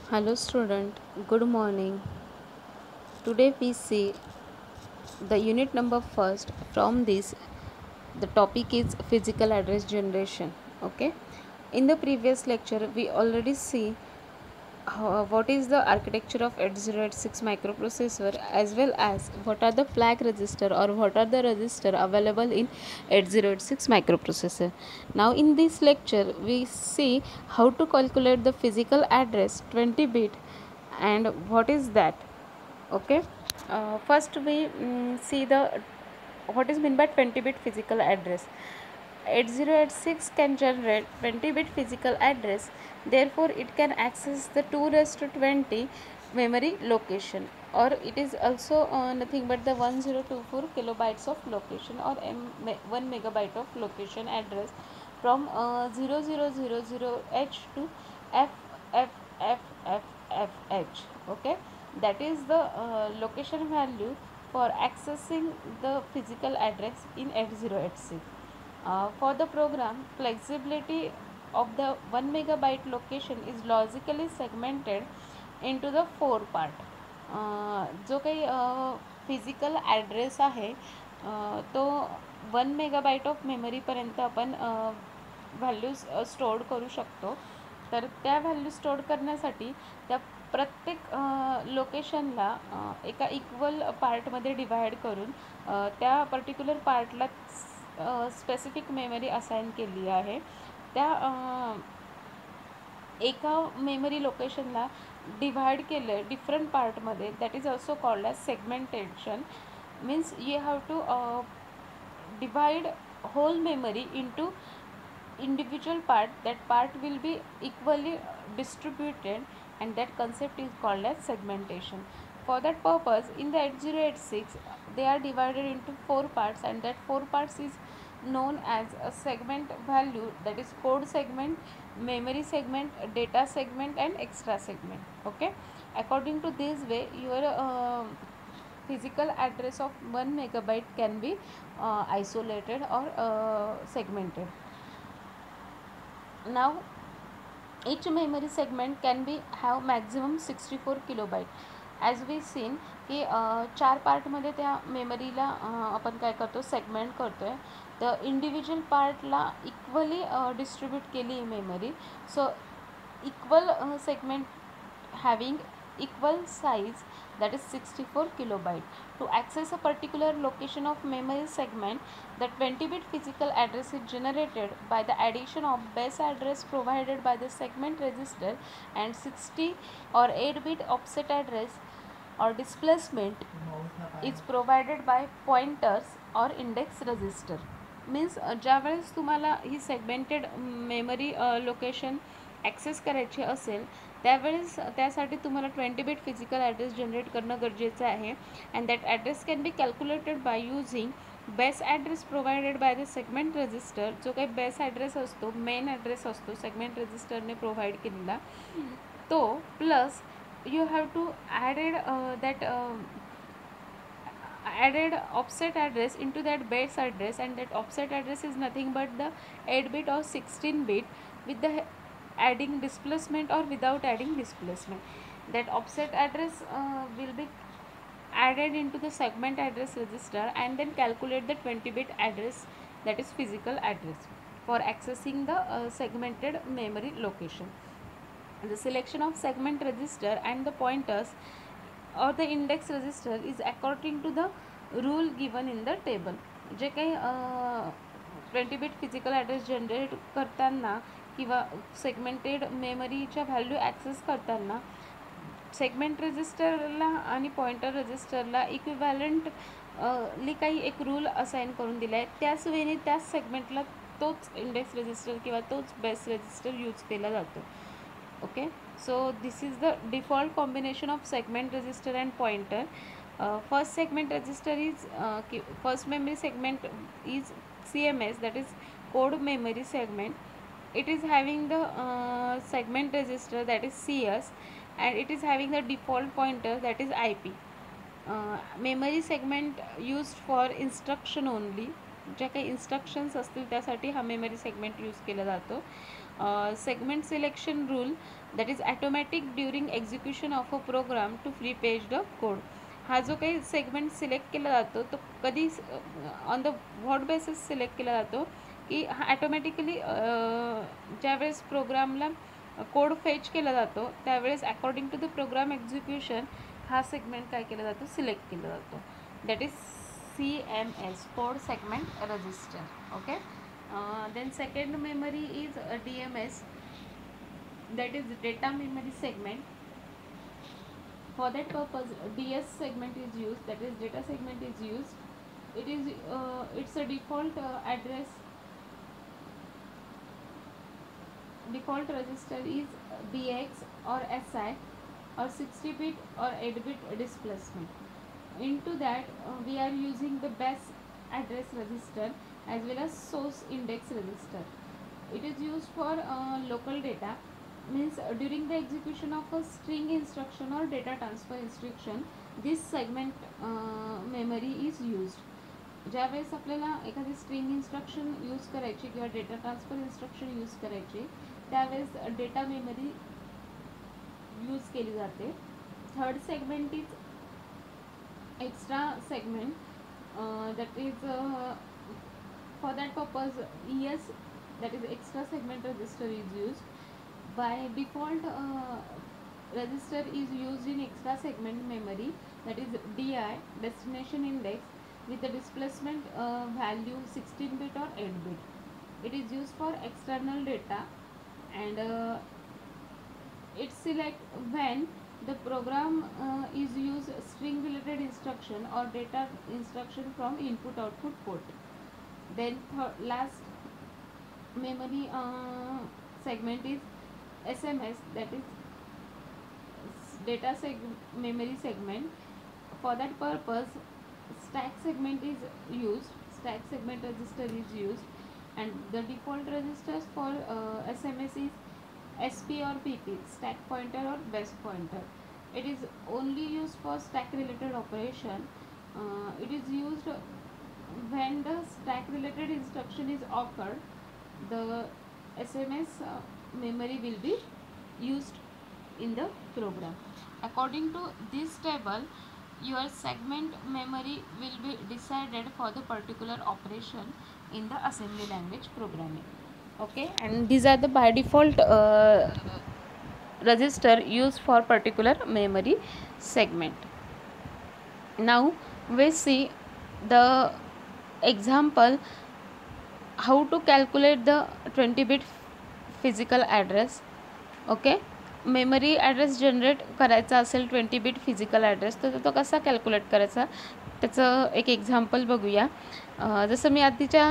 Hello student, good morning. Today we see the unit number first. From this the topic is physical address generation. Okay, in the previous lecture we already see what is the architecture of 8086 microprocessor, as well as what are the flag register or what are the register available in 8086 microprocessor. Now in this lecture we see how to calculate the physical address 20 bit and what is that. Okay, first we see the what is meant by 20 bit physical address. 8086 can generate 20 bit physical address, therefore it can access the 2 raised to 20 memory location, or it is also nothing but the 1024 kilobytes of location or 1 megabyte of location address from 0000h to FFFFFH. Okay, that is the location value for accessing the physical address in 8086. For the program, flexibility of the 1 megabyte location is logically segmented into the 4 part. जो काही physical address आहे तो 1 megabyte of मेमरीपर्यंत आपण values store करू शकतो. तर त्या value store करण्यासाठी त्या प्रत्येक लोकेशनला एका इक्वल पार्टमध्ये डिवाइड करून त्या पर्टिक्युलर पार्टला स्पेसिफिक मेमरी असाइन केली आहे. त्या एका मेमरी लोकेशनला डिवाइड केलं डिफरंट पार्टमध्ये. That is also called as segmentation. Means you have to divide whole memory into individual part. That part will be equally distributed, and that concept is called as segmentation. For that purpose, in the 8086 they are divided into 4 parts, and that 4 parts is known as a segment value, that is code segment, memory segment, data segment and extra segment. Okay, according to this way your physical address of 1 megabyte can be isolated or segmented. Now each memory segment can be have maximum 64 kilobyte. As we seen की 4 पार्टमध्ये त्या मेमरीला आपण काय करतो, segment करतो आहे. तर individual पार्टला equally distribute केली memory. So equal segment having equal size, that is 64 kilobyte. To access a particular location of memory segment, the 20 bit physical address is generated by the addition of base address provided by the segment register and 60 or 8 bit offset address or displacement is provided by pointers or index register. Means ज्यावेळेस तुम्हाला ही segmented memory location access करायची असेल त्यावेळेस त्यासाठी तुम्हाला 20 bit physical address generate करणं गरजेचं आहे. And that address can be calculated by using base address provided by the segment register. जो काही बेस ॲड्रेस असतो, मेन ॲड्रेस असतो सेगमेंट रजिस्टरने प्रोव्हाइड केलेला, तो plus you have to added offset address into that base address, and that offset address is nothing but the 8 bit or 16 bit with the adding displacement or without adding displacement. That offset address will be added into the segment address register and then calculate the 20 bit address, that is physical address, for accessing the segmented memory location. The selection of segment register and the pointers or the index register is according to the rule given in the table. जे काही 20 bit physical address generate करताना किंवा segmented मेमरीच्या value access करताना segment रजिस्टरला आणि pointer रजिस्टरला equivalent ली काही एक रूल असाइन करून दिला आहे. त्याच वेळी त्याच सेगमेंटला तोच इंडेक्स रजिस्टर किंवा तोच बेस रजिस्टर यूज केला जातो. Okay, so this is the default combination of segment register and pointer. First segment register is first memory segment is CMS, that is code memory segment. It is having the segment register, that is CS, and it is having the default pointer, that is IP. Memory segment used for instruction only. ज्या काही instructions असतील त्यासाठी हा memory segment use केला जातो. segment selection rule, that is automatic during execution of a program to free page the code. हा जो काही सेगमेंट सिलेक्ट केला जातो तो कधी on the what basis select केला जातो की हा ॲटोमॅटिकली ज्यावेळेस प्रोग्रामला कोड फेच केला जातो त्यावेळेस according to the program execution हा सेगमेंट काय केला जातो, सिलेक्ट केला जातो. That is CMS, code segment register. Okay. Then second memory is DMS, that is data memory segment. For that purpose DS segment is used, that is data segment is used. It is it's a default address, default register is BX or SI or 60-bit or 8-bit displacement. Into that we are using the base address register as well as source index register. It is used for local data, means during the execution of a string instruction or data transfer instruction this segment memory is used. ज्यावेळेस आपल्याला एखादी string instruction use करायची किंवा data transfer instruction use करायची त्यावेळेस data memory use केली जाते. Third segment is extra segment, that is for that purpose ES, that is extra segment register is used. By default register is used in extra segment memory, that is DI, destination index, with the displacement value 16-bit or 8-bit. It is used for external data and it select when the program is use string related instruction or data instruction from input output port. Then last memory segment is SMS, that is data memory segment. For that purpose stack segment is used, stack segment register is used, and the default registers for SMS is SP or PP, stack pointer or base pointer. It is only used for stack related operation. It is used when the stack related instruction is occurred, the SMS memory will be used in the program. According to this table your segment memory will be decided for the particular operation in the assembly language programming. Okay, and these are the by default register used for particular memory segment. Now we see the example how to calculate the 20-bit physical address. Okay, memory address generate करायचा असेल 20-bit physical address तर तो कसा calculate करायचा त्याचं एक example बघूया. जसं मी आधीच्या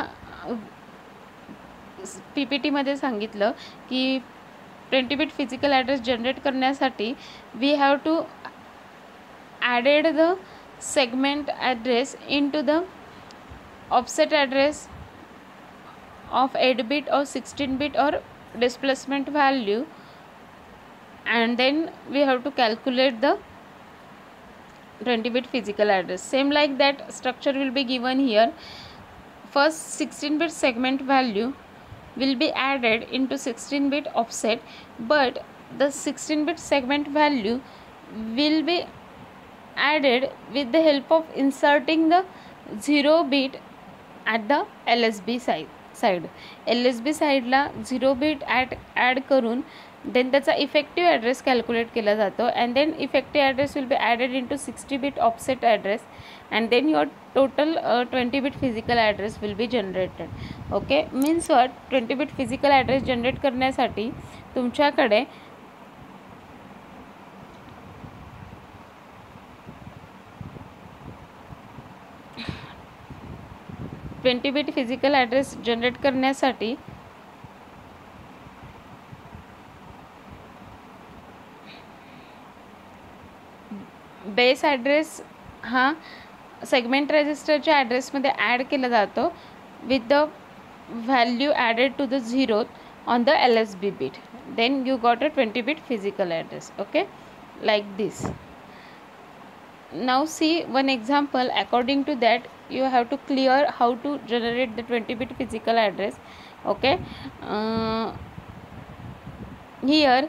PPTमध्ये सांगितलं की 20-bit फिजिकल ॲड्रेस जनरेट करण्यासाठी we have to added the segment address into the offset address of 8-bit or 16-bit or displacement value, and then we have to calculate the 20-bit physical address. Same like that structure will be given here. First 16-bit segment value will be added into 16-bit offset, but the 16-bit segment value will be added with the help of inserting the 0-bit at the LSB side. LSB साईडला 0-bit add करून then त्याचा effective address calculate केला जातो and then effective address will be added into 60-bit offset address and then your total 20-bit physical address will be generated. Okay, means what 20-bit physical address generate करण्यासाठी तुमच्याकडे 20-bit physical address generate करण्यासाठी base address हा segment रजिस्टरच्या ॲड्रेसमध्ये add केला जातो with the value added to the 0 on the LSB bit. Then you got a 20-bit physical address. Okay, like this. Now see one example. According to that you have to clear how to generate the 20-bit physical address. Okay, here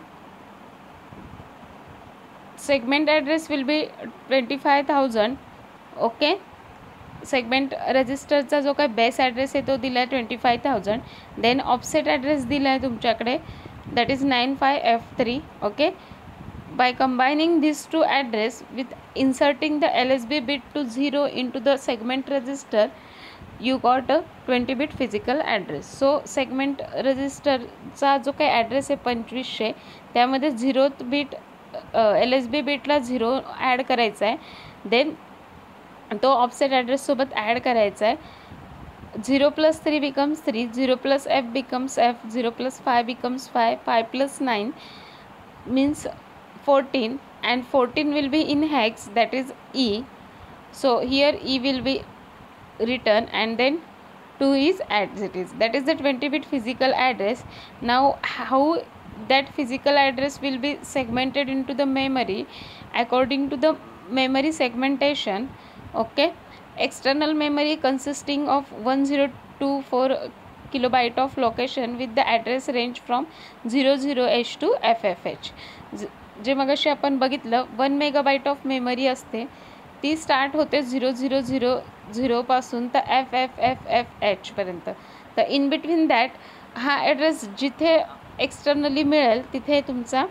segment address will be 25,000. Okay, segment रजिस्टरचा जो काय base address आहे तो दिला आहे 25,000. Then offset address दिला आहे तुमच्याकडे, that is 95F3. Okay, by combining these two address with inserting the LSB bit to 0 into the segment register, you got a 20-bit physical address. So segment register चा जो काही address आहे 2500, त्यामध्ये 0th beat LSB बीटला 0 add करायचा आहे. Then तो offset address सोबत add करायचा आहे. 0 + 3 becomes 3, 0 + F becomes F, 0 + 5 becomes 5, 5 + 9 means 14, and 14 will be in hex, that is E. So here E will be written, and then 2 is as it is, that is the 20-bit physical address. Now how that physical address will be segmented into the memory according to the memory segmentation. Okay, external memory consisting of 1024 kilobyte of location with the address range from 00H to FFH. जे मगाशी आपण बघितलं 1 megabyte of memory असते, ती start होते 0000 पासून तर FFFFH पर्यंत. तर इन बिटवीन दॅट हा ॲड्रेस जिथे एक्सटर्नली मिळेल तिथे तुमचा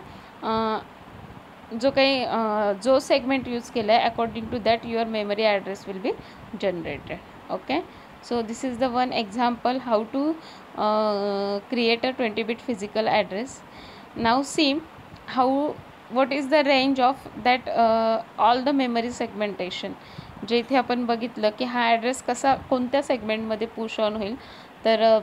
जो काही जो सेगमेंट यूज केला आहे according to that your memory address will be generated. Okay, so this is the one example how to create a 20-bit physical address. Now see how what is the range of that all the memory segmentation. जे इथे आपण बघितलं की हा address कसा कोणत्या सेगमेंटमध्ये push on होईल, तर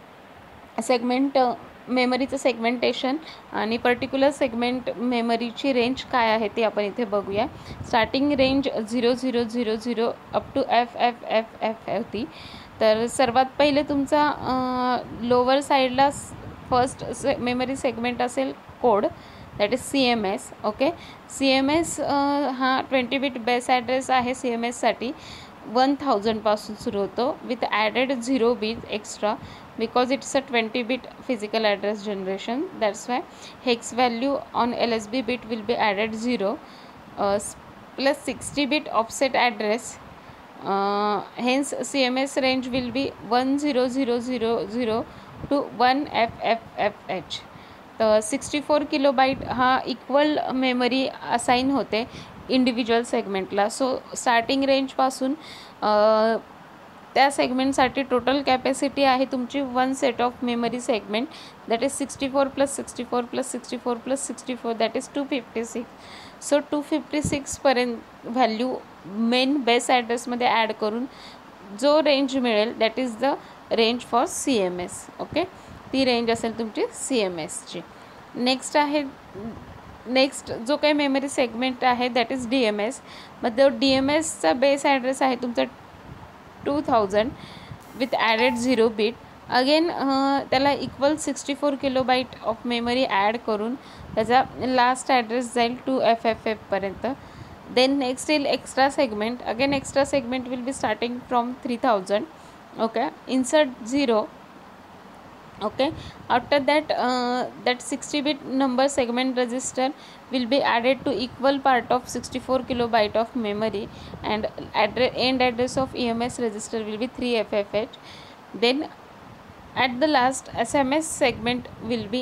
सेगमेंट मेमरीचं सेगमेंटेशन आणि पर्टिक्युलर सेगमेंट मेमरीची रेंज काय आहे ते आपण इथे बघूया. Starting range 0000 up to FFFF होती. तर सर्वात पहिले तुमचा लोअर साईडला फर्स्ट मेमरी सेगमेंट असेल code, that is CMS. Okay, CMS हा 20-bit बेस ॲड्रेस आहे. CMSसाठी 1000 पासून सुरू होतो with added 0 bit extra because it's a 20-bit physical address generation. That's why hex value on LSB bit will be added 0 plus 60-bit offset address. Hence CMS range will be 10000 to 1FFFH. तर 64 kilobyte हा equal memory assign होते individual सेगमेंटला. So starting रेंजपासून त्या सेगमेंटसाठी total capacity आहे तुमची 1 set of memory segment, that is 64 + 64 + 64 + 64, that is 256. So 256 पर्यंत व्हॅल्यू मेन बेस ॲड्रेसमध्ये ॲड करून जो रेंज मिळेल that is the range for CMS. Okay, ती रेंज असेल तुमची CMSची. नेक्स्ट आहे नेक्स्ट जो काही मेमरी सेगमेंट आहे दॅट इज DMS. मग तो DMSचा बेस ॲड्रेस आहे तुमचा 2000 विथ ॲडेड 0 बीट. अगेन त्याला equal 64 kilobyte of memory add करून त्याचा लास्ट ॲड्रेस जाईल 2FFF पर्यंत. देन नेक्स्ट येईल extra segment. Again extra segment will be starting from 3000. Okay, insert 0. Okay, after that that 60-bit number segment register will be added to equal part of 64 kilobyte of memory, and end address of EMS register will be 3FFH. Then at the last SMS segment will be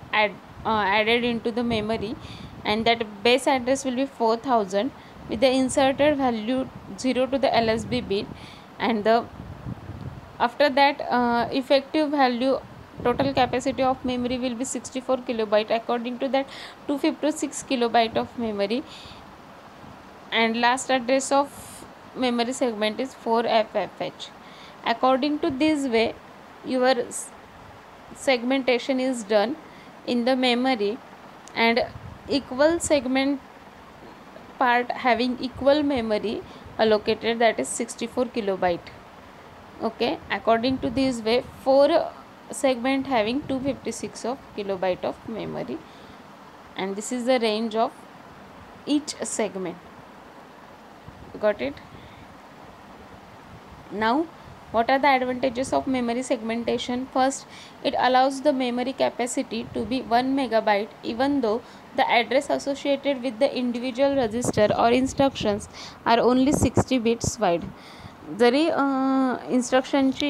added into the memory, and that base address will be 4000 with the inserted value 0 to the LSB bit, and the after that effective value total capacity of memory will be 64 kilobyte. According to that 256 kilobyte of memory, and last address of memory segment is 4FFH. According to this way your segmentation is done in the memory, and equal segment part having equal memory allocated, that is 64 kilobyte. Okay, according to this way 4 segment having 256 of kilobyte of memory, and this is the range of each segment. Got it? Now What are the advantages of memory segmentation? First, it allows the memory capacity to be 1 megabyte even though the address associated with the individual register or instructions are only 60 bits wide. जरी इन्स्ट्रक्शनची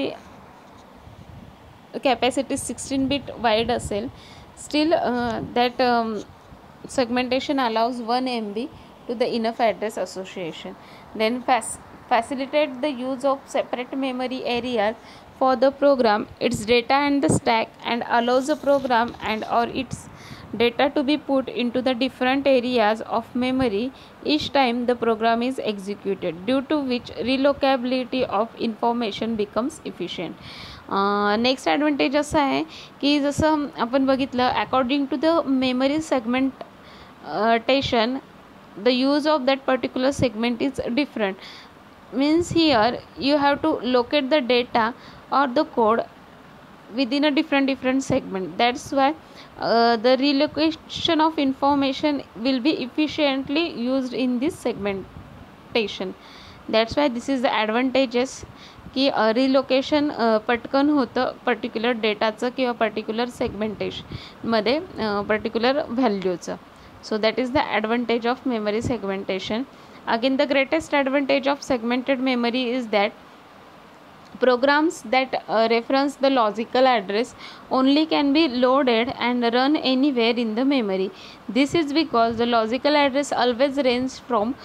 capacity 16 bit wide असेल, still that segmentation allows 1 MB to the enough address association. Then facilitate the use of separate memory areas for the program, its data and the stack, and allows the program and or its data to be put into the different areas of memory each time the program is executed, due to which relocability of information becomes efficient. Next advantage असं आहे की जसं आपण बघितलं, according to the memory segmentation the use of that particular segment is different. Means here you have to locate the data or the code within a different segment. That's why the relocation of information will be efficiently used in this segmentation. That's why this is the advantages की relocation पटकन होतं particular डेटाचं किंवा particular सेगमेंटेशनमध्ये particular व्हॅल्यूचं. So that is the advantage of memory segmentation. Again, the greatest advantage of segmented memory is that programs that reference the logical address only can be loaded and run anywhere in the memory. This is because the logical address always ranges from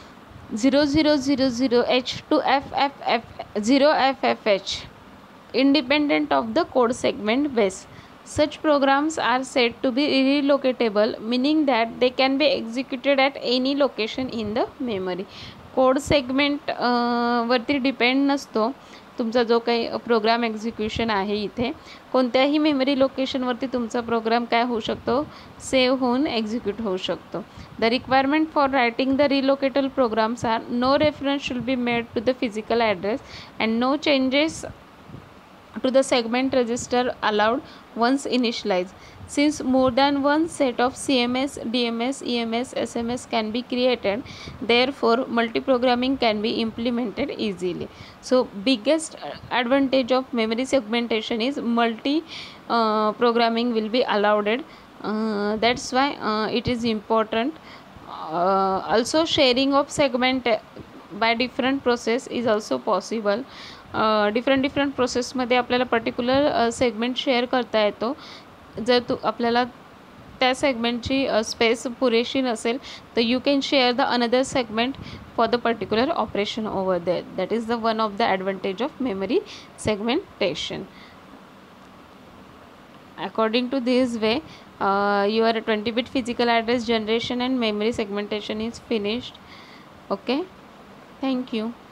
0000H to FFF0FFH, independent of the code segment base. Such programs are said to be relocatable, meaning that they can be executed at any location in the memory. Code segment वरती depend नसतो तुमचा जो काही programme execution आहे. इथे कोणत्याही memory लोकेशनवरती तुमचा programme काय होऊ शकतो, सेव्ह होऊन एक्झिक्यूट होऊ शकतो. The requirement for writing the relocatable programs are no reference should be made to the physical address and no changes to the segment register allowed once initialized. Since more than one set of CMS, DMS, EMS, SMS can be created, therefore multi-programming can be implemented easily. So biggest advantage of memory segmentation is multi programming will be allowed. That's why it is important. Also sharing of segment by different process is also possible. Different प्रोसेसमध्ये आपल्याला particular segment share करता येतो. जर आपल्याला त्या सेगमेंटची space पुरेशी नसेल तर you can share the another segment for the particular operation over there. That is the one of the advantage of memory segmentation. According to this way, your 20-bit physical address generation and memory segmentation is finished. Okay, thank you.